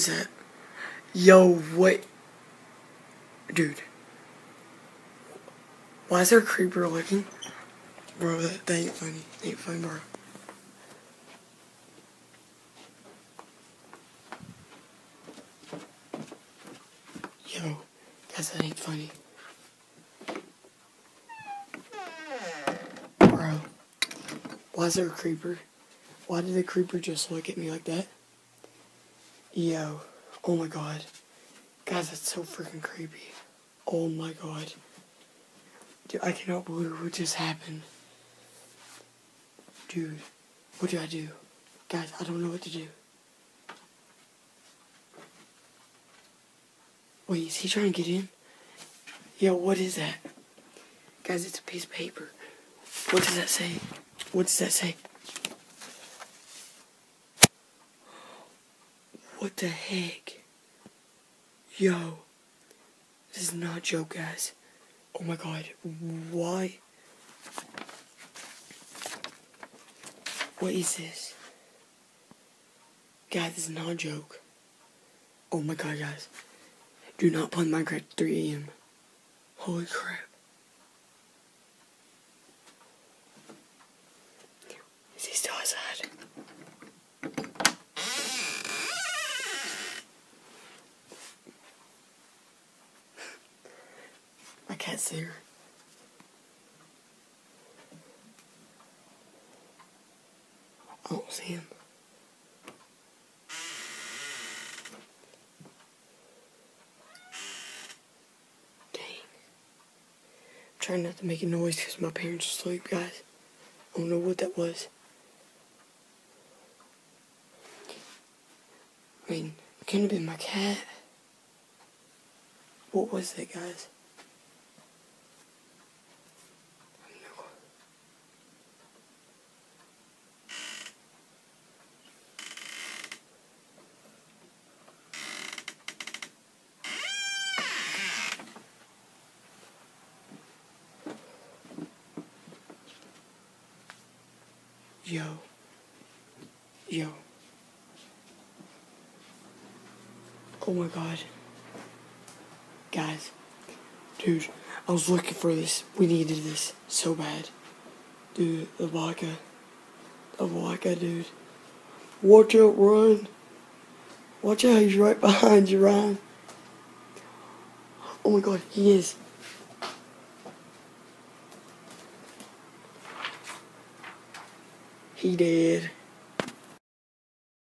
is that? Yo, what? Dude. Why is there a creeper looking? Bro, that ain't funny. Ain't funny, bro. Yo, guys, that ain't funny. Bro, why is there a creeper? Why did the creeper just look at me like that? Yo, oh my god. Guys, that's so freaking creepy. Oh my god. Dude, I cannot believe what just happened. Dude, what do I do? Guys, I don't know what to do. Wait, is he trying to get in? Yo, what is that? Guys, it's a piece of paper. What does that say? What does that say? What the heck? Yo. This is not a joke, guys. Oh my god. Why? What is this? Guys, this is not a joke. Oh my god, guys. Do not play Minecraft at 3 AM. Holy crap. Is he still outside? My cat's there. I don't see him. Dang. I'm trying not to make a noise because my parents are asleep, guys. I don't know what that was. I mean, it couldn't have been my cat. What was that, guys? Yo. Yo. Oh my god. Guys. Dude, I was looking for this. We needed this so bad. Dude, the vodka. The vodka, dude. Watch out, run. Watch out, he's right behind you, Ryan. Oh my god, he is. He did.